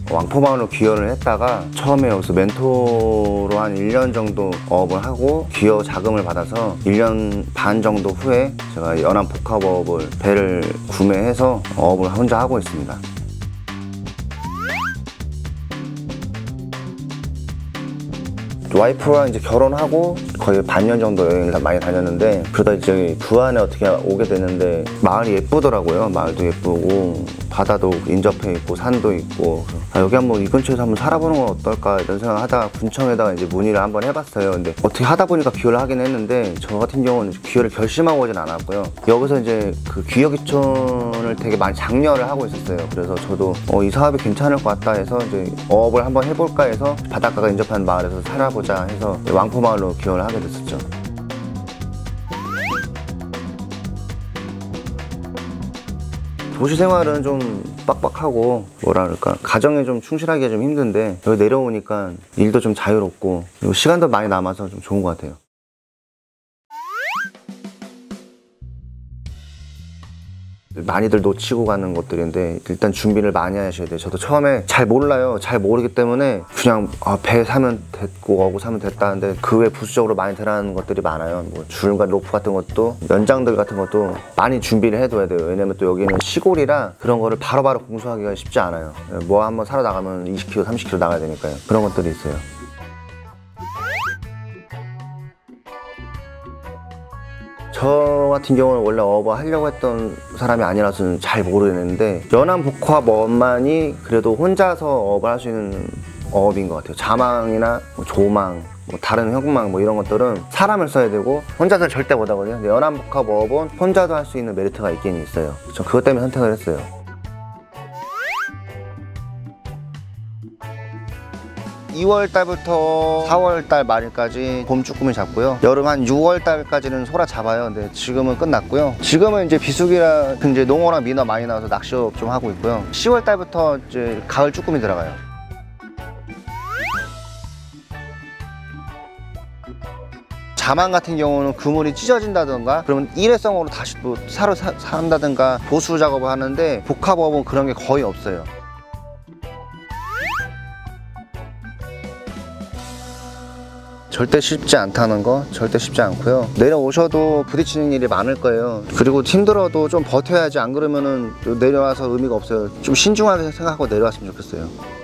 왕포마을로 귀여를 했다가 처음에 여기서 멘토로 한 1년 정도 어업을 하고 귀여 자금을 받아서 1년 반 정도 후에 제가 연안 복합어업을 배를 구매해서 어업을 혼자 하고 있습니다. 와이프와 이제 결혼하고 거의 반년 정도 여행을 많이 다녔는데, 그러다 이제 부안에 어떻게 오게 됐는데 마을이 예쁘더라고요. 마을도 예쁘고 바다도 인접해 있고 산도 있고, 여기 한번 이 근처에서 한번 살아보는 건 어떨까 이런 생각을 하다가 군청에다가 이제 문의를 한번 해봤어요. 근데 어떻게 하다 보니까 귀여를 하긴 했는데, 저 같은 경우는 귀여를 결심하고 오진 않았고요. 여기서 이제 그 귀여귀촌을 되게 많이 장려를 하고 있었어요. 그래서 저도 이 사업이 괜찮을 것 같다 해서 이제 어업을 한번 해볼까 해서 바닷가가 인접한 마을에서 살아보자 해서 왕포마을로 귀여를 하게 됐었죠. 도시 생활은 좀 빡빡하고 뭐라 그럴까, 가정에 좀 충실하기가 좀 힘든데 여기 내려오니까 일도 좀 자유롭고 그리고 시간도 많이 남아서 좀 좋은 것 같아요. 많이들 놓치고 가는 것들인데 일단 준비를 많이 하셔야 돼요. 저도 처음에 잘 몰라요. 잘 모르기 때문에 그냥 배 사면 됐고 어구 사면 됐다는데 그 외 부수적으로 많이 들어가는 것들이 많아요. 뭐 줄과 로프 같은 것도, 연장들 같은 것도 많이 준비를 해둬야 돼요. 왜냐면 또 여기는 시골이라 그런 거를 바로바로 공수하기가 쉽지 않아요. 뭐 한번 사러 나가면 20km, 30km 나가야 되니까요. 그런 것들이 있어요. 저 같은 경우는 원래 어업 하려고 했던 사람이 아니라서 잘 모르겠는데, 연안복합어업만이 그래도 혼자서 어업을 할 수 있는 어업인 것 같아요. 자망이나 뭐 조망, 뭐 다른 현금망 뭐 이런 것들은 사람을 써야 되고 혼자서는 절대 못 하거든요. 근데 연안복합어업은 혼자도 할 수 있는 메리트가 있긴 있어요. 저 그것 때문에 선택을 했어요. 2월 달부터 4월 달 말일까지 봄 쭈꾸미 잡고요. 여름 한 6월 달까지는 소라 잡아요. 근데 지금은 끝났고요. 지금은 이제 비수기라 이제 농어랑 민어 많이 나와서 낚시업 좀 하고 있고요. 10월 달부터 이제 가을 쭈꾸미 들어가요. 자망 같은 경우는 그물이 찢어진다던가 그러면 일회성으로 다시 또 사러 산다든가 보수 작업을 하는데, 복합어업은 그런 게 거의 없어요. 절대 쉽지 않다는 거 절대 쉽지 않고요. 내려오셔도 부딪히는 일이 많을 거예요. 그리고 힘들어도 좀 버텨야지, 안 그러면은 내려와서 의미가 없어요. 좀 신중하게 생각하고 내려왔으면 좋겠어요.